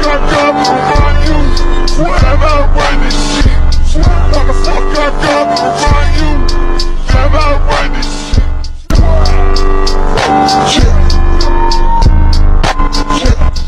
I got around you. Whatever when this shit. Motherfucker, I got around